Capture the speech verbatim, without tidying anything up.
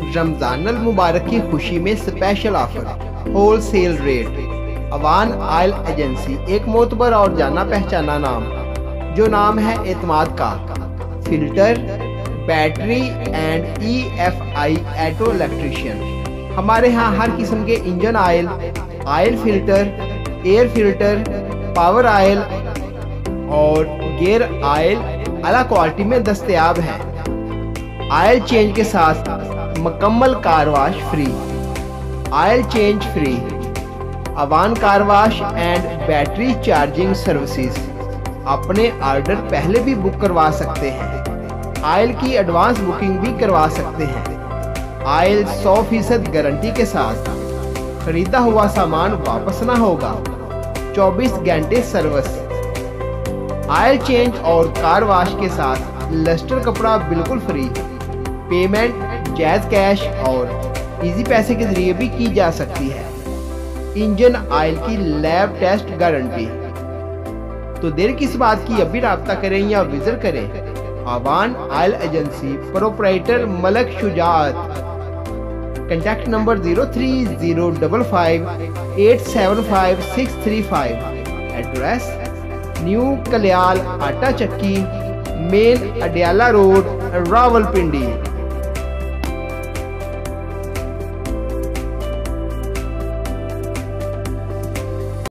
रमजानुल मुबारक की खुशी में special offer, wholesale rate. Awan oil agency, एक मोतबर और जाना पहचाना नाम, जो नाम है एतमाद का। Filter, battery and E F I auto electrician. हमारे यहाँ हर किस्म के engine oil, oil filter, air filter, power oil और गियर ऑयल आला क्वालिटी में दस्तयाब है। ऑयल चेंज के साथ मुकम्मल car wash free, oil change free, Awan car wash and battery charging services. अपने ऑर्डर पहले भी बुक करवा सकते हैं, ऑयल की एडवांस बुकिंग भी करवा सकते हैं। ऑयल सौ फीसद गारंटी के साथ, खरीदा हुआ सामान वापस ना होगा, चौबीस घंटे सर्विस। ऑयल चेंज और कार वाश के साथ लस्टर कपड़ा बिल्कुल फ्री। पेमेंट जैज कैश और इजी पैसे के जरिए भी की जा सकती है। इंजन ऑयल की लैब टेस्ट गारंटी। तो देर किस बात की, अभी राब्ता करें या विजिट करें Awan oil agency, proprietor Malak Shujaat. Contact number zero three zero double five eight seven five six three five. Address new Kalyal आटा चक्की, मेन अडियाला रोड, रावलपिंडी।